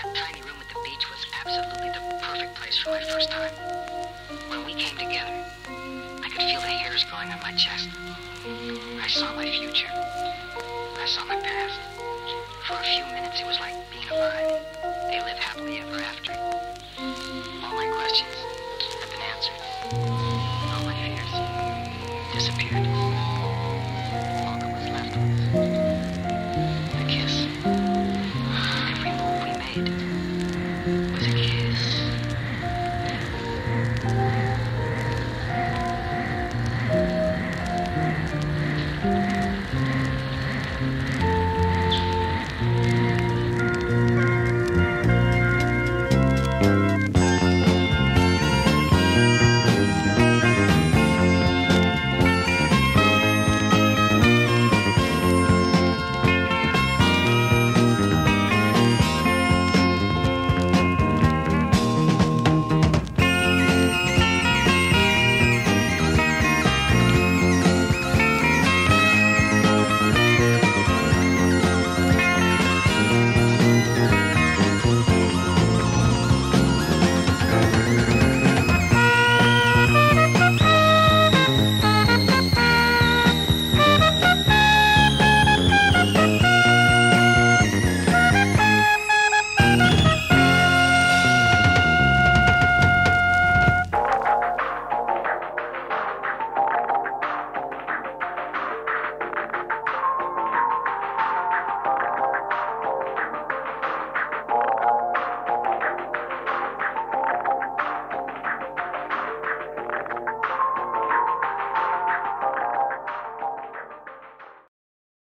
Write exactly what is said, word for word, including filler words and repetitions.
tiny room at the beach was absolutely the perfect place for my first time. When we came together, I could feel the hairs growing on my chest. I saw my future. I saw my past. For a few minutes, it was like being alive. They live happily ever after. All my questions have been answered. All my fears disappeared. All that was left was the kiss. Every move we made was a